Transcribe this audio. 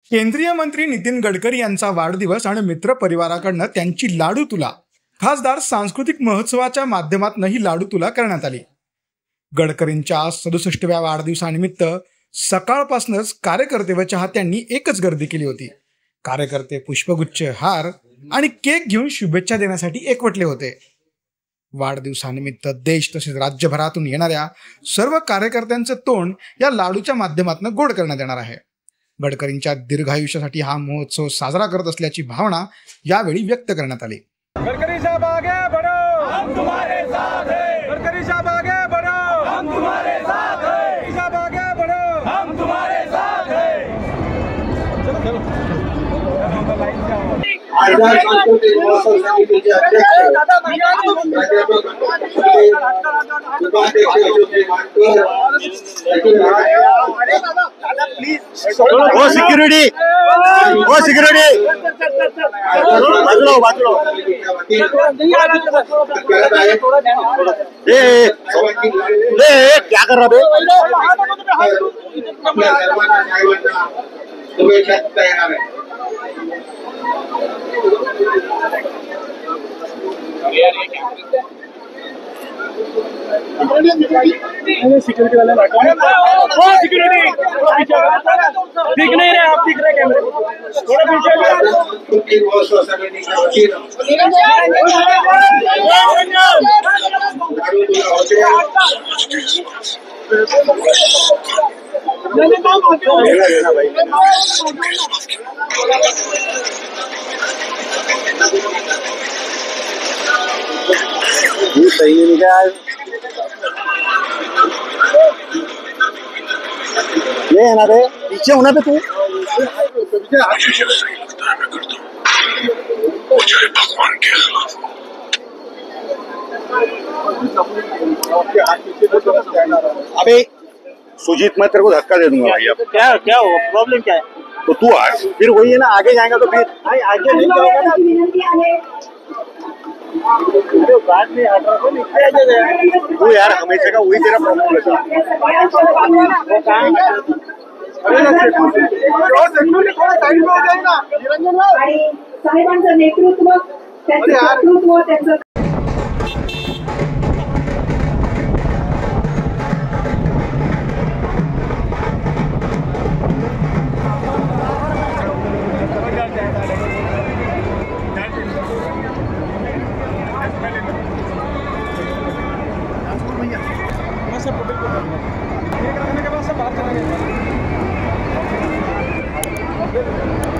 केंद्रीय मंत्री नितीन गडकरी यांचा वाढदिवस आणि मित्र परिवाराकडनं त्यांची लाडू तुला खासदार सांस्कृतिक महोत्सवाच्या माध्यमातून ही लाडू तुला करण्यात आली। गडकरींच्या 67व्या वाढदिवसानिमित्त सकाळपासूनच कार्यकर्ते व चाहत्यांनी एकच गर्दी केली होती। कार्यकर्ते पुष्पगुच्छ, हार आणि केक घेऊन शुभेच्छा देण्यासाठी एकवटले होते। वाढदिवसानिमित्त देश तसेच राज्यभरातून येणाऱ्या सर्व कार्यकर्त्यांचे तोंड या लाडूच्या माध्यमातून गोड करण्यात येणार आहे। गडकरींच्या दीर्घायुष्यासाठी हा महोत्सव साजरा करत असल्याची भावना यावेळी व्यक्त करण्यात आली। गडकरी साहब आगे बढ़ो, हम तुम्हारे साथ हैं। गडकरी साहब आगे बढ़ो, हम तुम्हारे साथ हैं। गडकरी साहब आगे बढ़ो, हम तुम्हारे साथ हैं। चलो चलो ओ सिक्युरिटी बाजूला क्या कर रहा बे? सिक्योरिटी वाले सिक्योरिटी दिख नहीं रहे, आप दिख रहे कैमरे थोड़ा ये सही नहीं क्या? ये है ना रे, पीछे होना पे तू भगवान के खिलाफ अबे सुजीत, मैं तेरे को धक्का दे दूंगा भाई। अब क्या क्या हुआ? प्रॉब्लम क्या है? तो तू आ, फिर वही है ना, आगे जाएगा तो फिर आगे नहीं जाओगे बाद में तू यार हमेशा का वही तेरा प्रॉब्लम रहता साहेबांचं नेतृत्व त्यांचं बात करेंगे।